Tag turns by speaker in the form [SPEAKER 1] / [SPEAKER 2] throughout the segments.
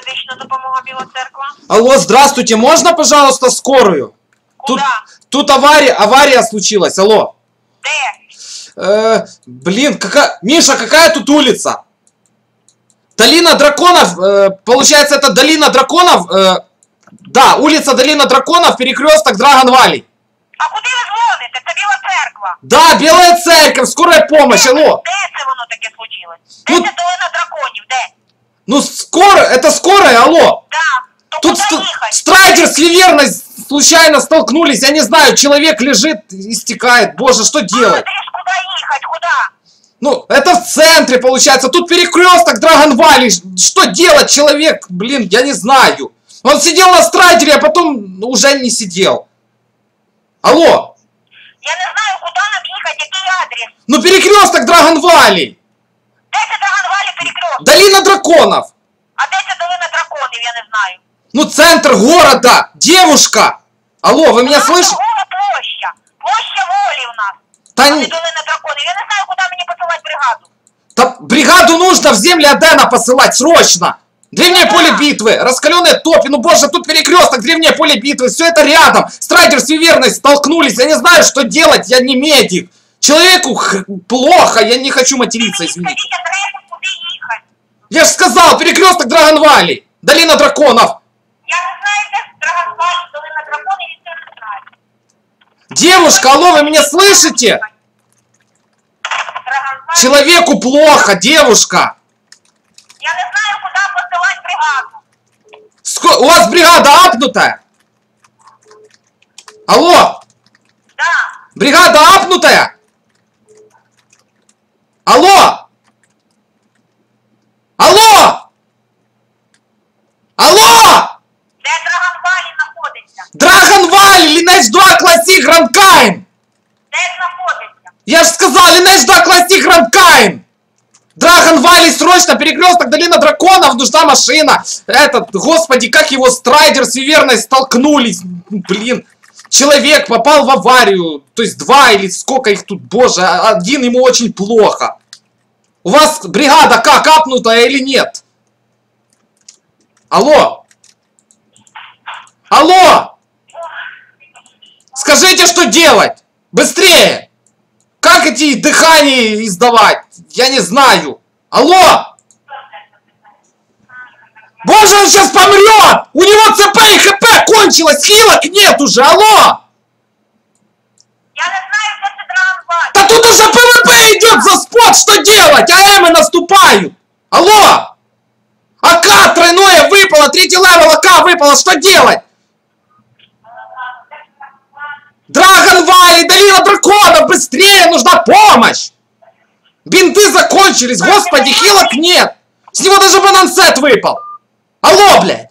[SPEAKER 1] медична допомога Біла Церква.
[SPEAKER 2] Алло, здравствуйте, можно, пожалуйста, скорую?
[SPEAKER 1] Куда?
[SPEAKER 2] Тут авария случилась, алло.
[SPEAKER 1] Де?
[SPEAKER 2] Блин, Миша, какая тут улица? Долина драконов, получается, это Долина драконов, да, улица Долина драконов, перекресток Драгон Валлей.
[SPEAKER 1] А куди ви дзвоните? Це Біла Церква.
[SPEAKER 2] Да, Белая Церковь, скорая помощь, алло.
[SPEAKER 1] Де це воно таке случилось? Де
[SPEAKER 2] Ну,
[SPEAKER 1] це Долина драконів? Де?
[SPEAKER 2] Ну, это скорая, алло.
[SPEAKER 1] Да. То
[SPEAKER 2] Тут
[SPEAKER 1] куди їхати?
[SPEAKER 2] Страйдер с Виверной случайно столкнулись, я не знаю, человек лежит, истекает, боже, что делать?
[SPEAKER 1] Адрес, куди їхати? Куди?
[SPEAKER 2] Ну, это в центре, получается, тут перекресток Драгон Валлей, что делать, человек, блин, я не знаю. Он сидел на Страйдере, а потом уже не сидел. Алло.
[SPEAKER 1] Я не знаю, куди нам їхати, який адрес.
[SPEAKER 2] Ну, перекресток Драгон Валлей.
[SPEAKER 1] Де це Драгон Валлей перекресток?
[SPEAKER 2] Долина драконов.
[SPEAKER 1] А де це Долина драконів, я не знаю.
[SPEAKER 2] Ну, центр города. Девушка. Алло, вы меня слышите?
[SPEAKER 1] Торгова площа. Площа волі у нас.
[SPEAKER 2] Та
[SPEAKER 1] А
[SPEAKER 2] ні.
[SPEAKER 1] не Долина драконів. Я не знаю, куди мені посилати бригаду.
[SPEAKER 2] Да, бригаду нужно в земли Адена посылать, срочно. Древнее поле битвы, раскаленные топи, ну боже, тут перекресток, древнее поле битвы, все это рядом. Страйдер с Виверной столкнулись, я не знаю, что делать, я не медик. Человеку плохо, я не хочу материться, извините.
[SPEAKER 1] Скажіть адресу, куди їхати.
[SPEAKER 2] Я же сказал, перекресток Драгон Валлей, Долина драконов.
[SPEAKER 1] Я не знаю, де Драгон Валлей, Долина драконів, і це не знаю.
[SPEAKER 2] Девушка, алло, вы меня слышите?
[SPEAKER 1] Драгон Валлей.
[SPEAKER 2] Человеку плохо, девушка.
[SPEAKER 1] Я не знаю, куди посилати бригаду.
[SPEAKER 2] У вас бригада апнутая? Алло,
[SPEAKER 1] Да.
[SPEAKER 2] бригада апнутая? Алло! Алло! Алло!
[SPEAKER 1] Де Драгон Валлей знаходиться?
[SPEAKER 2] Драгон Валлей, Lineage 2 Classic Grand Kine!
[SPEAKER 1] Де знаходиться?
[SPEAKER 2] Я же сказал, Lineage 2 Classic Grand Kine! Драгон Валлей, срочно, перекресток Долина драконов, нужна машина! Этот, господи, как его Страйдер с Виверной столкнулись! Блин, человек попал в аварию, то есть 2 или сколько их тут, боже, один ему очень плохо. У вас бригада как, апнутая или нет? Алло! Алло! Скажите, что делать? Быстрее! Как эти дыхания издавать? Я не знаю. Алло! Боже, он сейчас помрет! У него ЦП и ХП кончилось! Хилок нет уже! Алло!
[SPEAKER 1] Я не знаю, де це Драгон Валлей.
[SPEAKER 2] Да тут уже ПВП идет за спот! Что делать? АМы наступают! Алло! АК тройное выпало! 3-й левел АК выпало! Что делать? Драгон Валлей, Долина драконов! Быстрее! Нужна помощь! Бинты закончились! Господи, хилок нет! С него даже банансет выпал! Алло, блядь!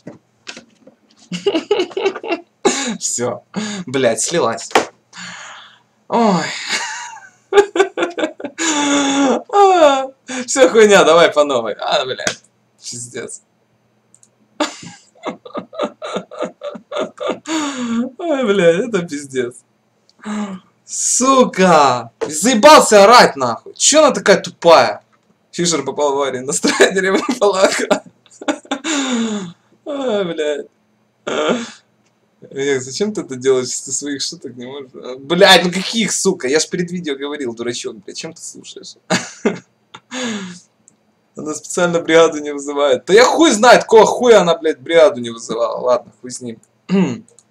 [SPEAKER 2] Все, блядь, слилась. Ой. Все хуйня, давай по новой. А, блядь, пиздец. Ой, блядь, это пиздец. Сука! Заебался орать, нахуй. Чё она такая тупая? Фишер попал в аварию, на Страйдере выпала АК. Ой, блядь. Эх, зачем ты это делаешь, если ты своих шуток не можешь? Блядь, ну каких, сука? Я ж перед видео говорил, дурачок, блядь, чем ты слушаешь? Она специально бригаду не вызывает. Да я хуй знает, какого хуя она, блядь, бригаду не вызывала. Ладно, хуй с ним.